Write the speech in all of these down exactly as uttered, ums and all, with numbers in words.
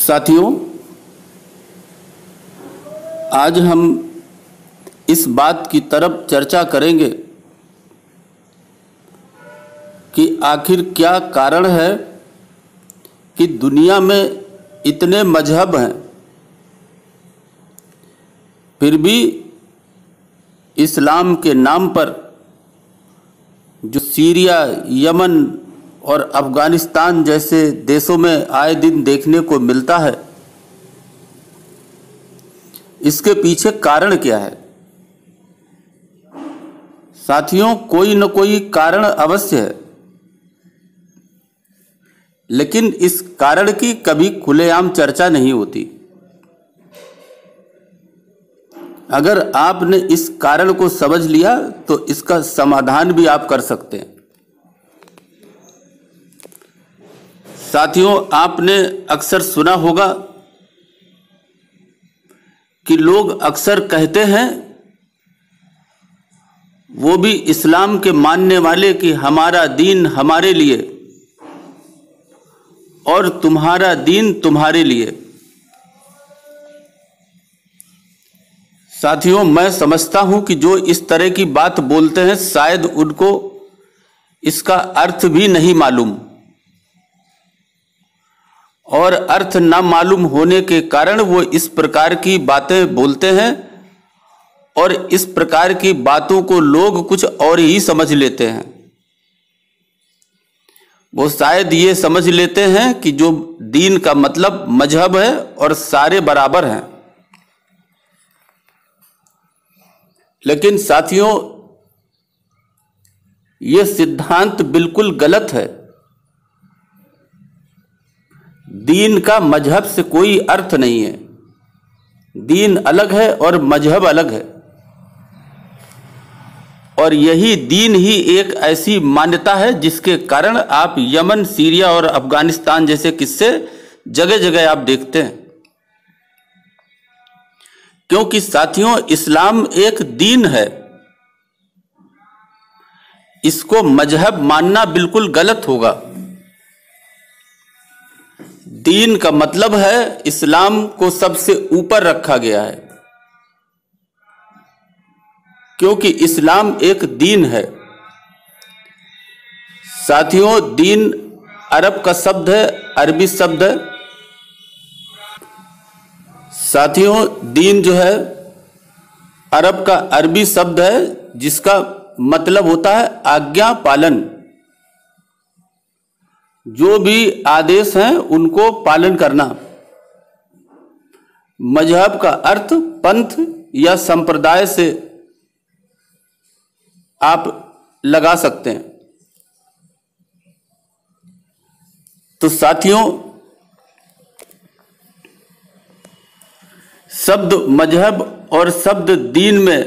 साथियों, आज हम इस बात की तरफ चर्चा करेंगे कि आखिर क्या कारण है कि दुनिया में इतने मजहब हैं, फिर भी इस्लाम के नाम पर जो सीरिया, यमन और अफ़गानिस्तान जैसे देशों में आए दिन देखने को मिलता है, इसके पीछे कारण क्या है? साथियों, कोई न कोई कारण अवश्य है, लेकिन इस कारण की कभी खुलेआम चर्चा नहीं होती। अगर आपने इस कारण को समझ लिया तो इसका समाधान भी आप कर सकते हैं। साथियों, आपने अक्सर सुना होगा कि लोग अक्सर कहते हैं, वो भी इस्लाम के मानने वाले, कि हमारा दीन हमारे लिए और तुम्हारा दीन तुम्हारे लिए। साथियों, मैं समझता हूं कि जो इस तरह की बात बोलते हैं, शायद उनको इसका अर्थ भी नहीं मालूम, और अर्थ ना मालूम होने के कारण वो इस प्रकार की बातें बोलते हैं, और इस प्रकार की बातों को लोग कुछ और ही समझ लेते हैं। वो शायद ये समझ लेते हैं कि जो दीन का मतलब मजहब है और सारे बराबर हैं। लेकिन साथियों, ये सिद्धांत बिल्कुल गलत है। दीन का मजहब से कोई अर्थ नहीं है। दीन अलग है और मजहब अलग है, और यही दीन ही एक ऐसी मान्यता है जिसके कारण आप यमन, सीरिया और अफगानिस्तान जैसे किस्से जगह जगह आप देखते हैं। क्योंकि साथियों, इस्लाम एक दीन है, इसको मजहब मानना बिल्कुल गलत होगा। दीन का मतलब है इस्लाम को सबसे ऊपर रखा गया है, क्योंकि इस्लाम एक दीन है। साथियों, दीन अरब का शब्द है, अरबी शब्द है। साथियों, दीन जो है अरब का अरबी शब्द है, जिसका मतलब होता है आज्ञा पालन। जो भी आदेश हैं उनको पालन करना। मजहब का अर्थ पंथ या संप्रदाय से आप लगा सकते हैं। तो साथियों, शब्द मजहब और शब्द दीन में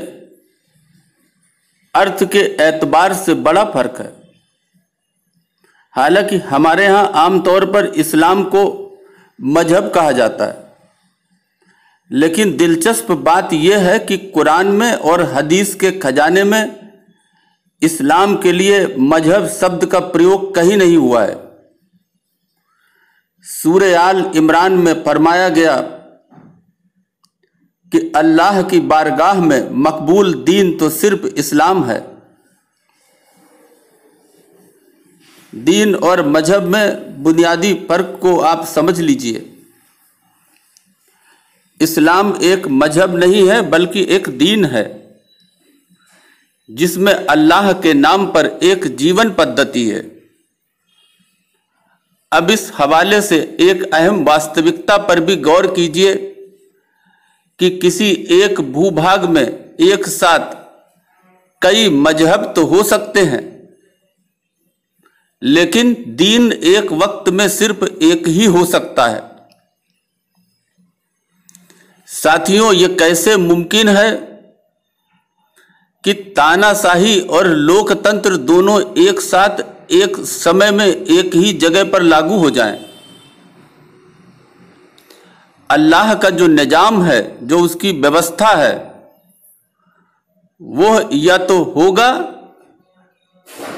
अर्थ के एतबार से बड़ा फर्क है। हालांकि हमारे यहाँ आमतौर पर इस्लाम को मजहब कहा जाता है, लेकिन दिलचस्प बात यह है कि कुरान में और हदीस के खजाने में इस्लाम के लिए मजहब शब्द का प्रयोग कहीं नहीं हुआ है। सूरह आल इमरान में फरमाया गया कि अल्लाह की बारगाह में मकबूल दीन तो सिर्फ इस्लाम है। दीन और मजहब में बुनियादी फर्क को आप समझ लीजिए। इस्लाम एक मजहब नहीं है, बल्कि एक दीन है, जिसमें अल्लाह के नाम पर एक जीवन पद्धति है। अब इस हवाले से एक अहम वास्तविकता पर भी गौर कीजिए कि किसी एक भूभाग में एक साथ कई मजहब तो हो सकते हैं, लेकिन दीन एक वक्त में सिर्फ एक ही हो सकता है। साथियों, ये कैसे मुमकिन है कि तानाशाही और लोकतंत्र दोनों एक साथ एक समय में एक ही जगह पर लागू हो जाएं? अल्लाह का जो निजाम है, जो उसकी व्यवस्था है, वो या तो होगा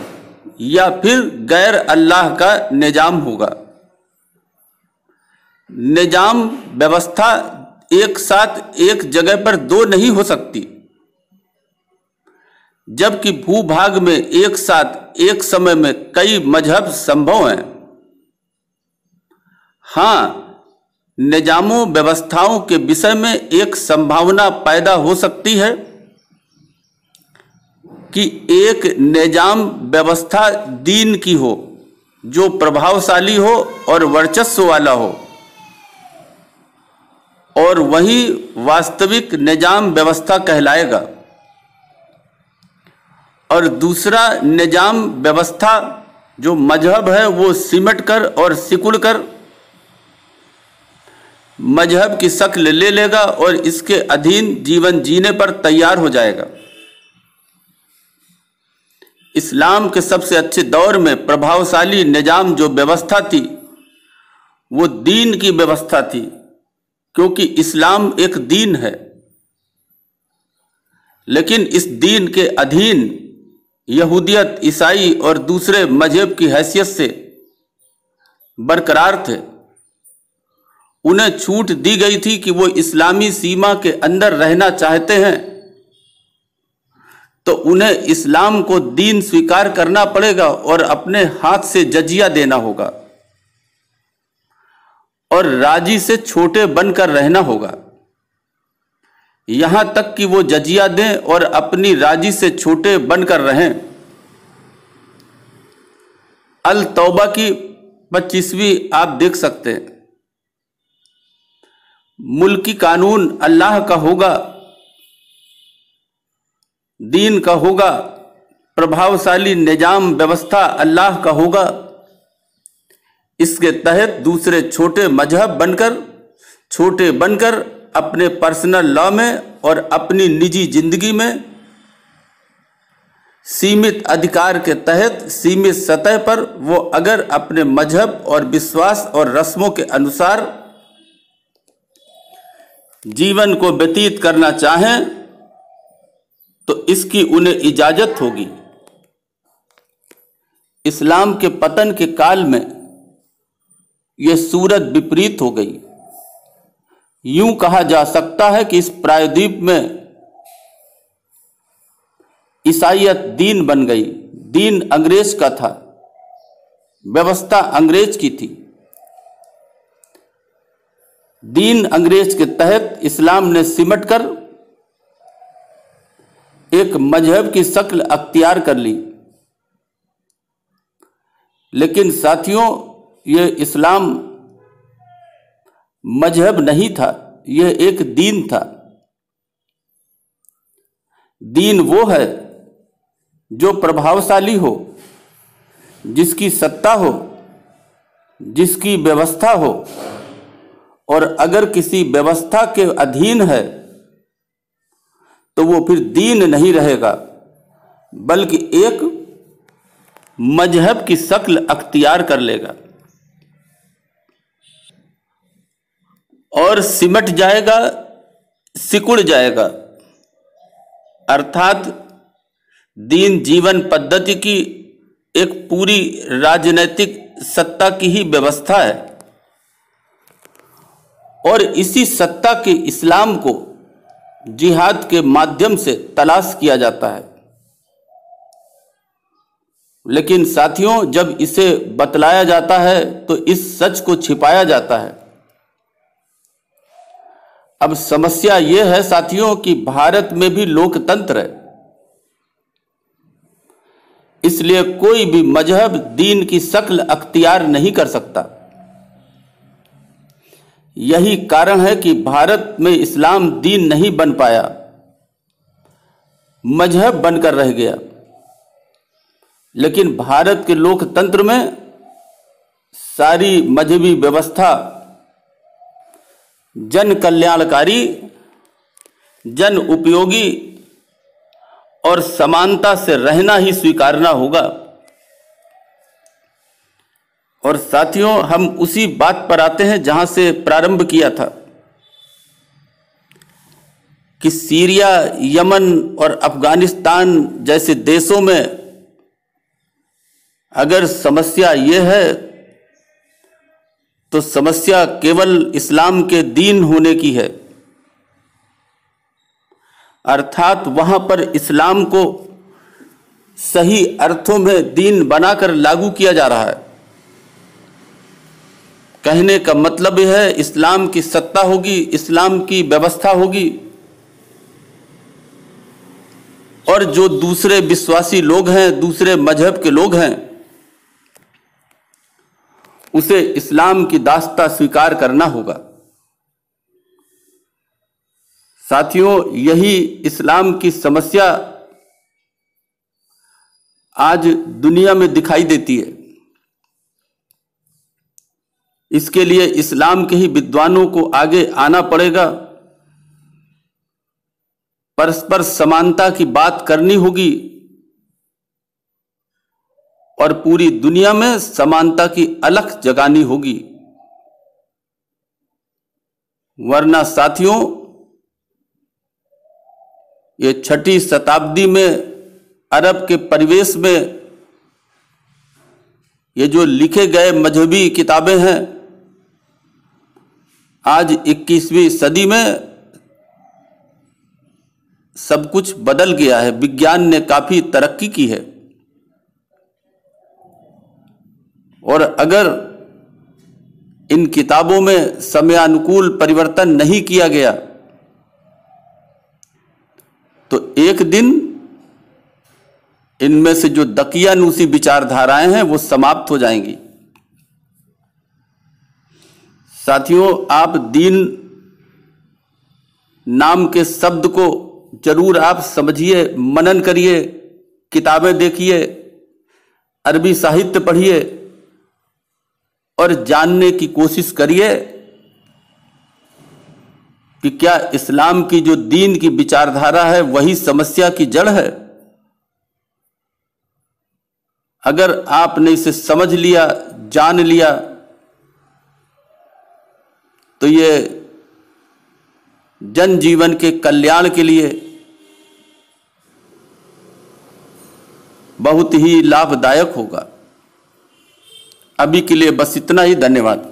या फिर गैर अल्लाह का निजाम होगा। निजाम व्यवस्था एक साथ एक जगह पर दो नहीं हो सकती, जबकि भूभाग में एक साथ एक समय में कई मजहब संभव हैं। हाँ, निजामों व्यवस्थाओं के विषय में एक संभावना पैदा हो सकती है कि एक निजाम व्यवस्था दीन की हो जो प्रभावशाली हो और वर्चस्व वाला हो, और वही वास्तविक निजाम व्यवस्था कहलाएगा। और दूसरा निजाम व्यवस्था जो मजहब है वो सिमट कर और सिकुड़ कर मजहब की शक्ल ले लेगा और इसके अधीन जीवन जीने पर तैयार हो जाएगा। इस्लाम के सबसे अच्छे दौर में प्रभावशाली निजाम जो व्यवस्था थी वो दीन की व्यवस्था थी, क्योंकि इस्लाम एक दीन है। लेकिन इस दीन के अधीन यहूदियत, ईसाई और दूसरे मजहब की हैसियत से बरकरार थे। उन्हें छूट दी गई थी कि वो इस्लामी सीमा के अंदर रहना चाहते हैं तो उन्हें इस्लाम को दीन स्वीकार करना पड़ेगा और अपने हाथ से जजिया देना होगा और राजी से छोटे बनकर रहना होगा, यहां तक कि वो जजिया दें और अपनी राजी से छोटे बनकर रहें। अल तौबा की पच्चीसवीं आप देख सकते हैं। मुल्की कानून अल्लाह का होगा, दीन का होगा, प्रभावशाली निजाम व्यवस्था अल्लाह का होगा। इसके तहत दूसरे छोटे मजहब बनकर छोटे बनकर अपने पर्सनल लॉ में और अपनी निजी जिंदगी में सीमित अधिकार के तहत सीमित सतह पर वो अगर अपने मजहब और विश्वास और रस्मों के अनुसार जीवन को व्यतीत करना चाहें तो इसकी उन्हें इजाजत होगी। इस्लाम के पतन के काल में यह सूरत विपरीत हो गई। यूं कहा जा सकता है कि इस प्रायद्वीप में ईसाईयत दीन बन गई। दीन अंग्रेज का था, व्यवस्था अंग्रेज की थी। दीन अंग्रेज के तहत इस्लाम ने सिमट कर एक मजहब की शक्ल अख्तियार कर ली। लेकिन साथियों, यह इस्लाम मजहब नहीं था, यह एक दीन था। दीन वो है जो प्रभावशाली हो, जिसकी सत्ता हो, जिसकी व्यवस्था हो, और अगर किसी व्यवस्था के अधीन है तो वो फिर दीन नहीं रहेगा, बल्कि एक मजहब की शक्ल अख्तियार कर लेगा और सिमट जाएगा, सिकुड़ जाएगा। अर्थात दीन जीवन पद्धति की एक पूरी राजनैतिक सत्ता की ही व्यवस्था है और इसी सत्ता के इस्लाम को जिहाद के माध्यम से तलाश किया जाता है। लेकिन साथियों, जब इसे बतलाया जाता है तो इस सच को छिपाया जाता है। अब समस्या यह है साथियों कि भारत में भी लोकतंत्र है, इसलिए कोई भी मजहब दीन की शक्ल अख्तियार नहीं कर सकता। यही कारण है कि भारत में इस्लाम दीन नहीं बन पाया, मजहब बनकर रह गया। लेकिन भारत के लोकतंत्र में सारी मजहबी व्यवस्था जन कल्याणकारी, जन उपयोगी और समानता से रहना ही स्वीकारना होगा। और साथियों, हम उसी बात पर आते हैं जहां से प्रारंभ किया था कि सीरिया, यमन और अफगानिस्तान जैसे देशों में अगर समस्या ये है तो समस्या केवल इस्लाम के दीन होने की है, अर्थात वहां पर इस्लाम को सही अर्थों में दीन बनाकर लागू किया जा रहा है। कहने का मतलब यह है, इस्लाम की सत्ता होगी, इस्लाम की व्यवस्था होगी, और जो दूसरे विश्वासी लोग हैं, दूसरे मजहब के लोग हैं, उसे इस्लाम की दास्ता स्वीकार करना होगा। साथियों, यही इस्लाम की समस्या आज दुनिया में दिखाई देती है। इसके लिए इस्लाम के ही विद्वानों को आगे आना पड़ेगा, परस्पर समानता की बात करनी होगी और पूरी दुनिया में समानता की अलख जगानी होगी। वरना साथियों, ये छठी शताब्दी में अरब के परिवेश में ये जो लिखे गए मजहबी किताबें हैं, आज इक्कीसवीं सदी में सब कुछ बदल गया है। विज्ञान ने काफी तरक्की की है, और अगर इन किताबों में समयानुकूल परिवर्तन नहीं किया गया तो एक दिन इनमें से जो दकियानूसी विचारधाराएं हैं वो समाप्त हो जाएंगी। साथियों, आप दीन नाम के शब्द को जरूर आप समझिए, मनन करिए, किताबें देखिए, अरबी साहित्य पढ़िए और जानने की कोशिश करिए कि क्या इस्लाम की जो दीन की विचारधारा है वही समस्या की जड़ है। अगर आपने इसे समझ लिया, जान लिया, तो ये जन जीवन के कल्याण के लिए बहुत ही लाभदायक होगा। अभी के लिए बस इतना ही। धन्यवाद।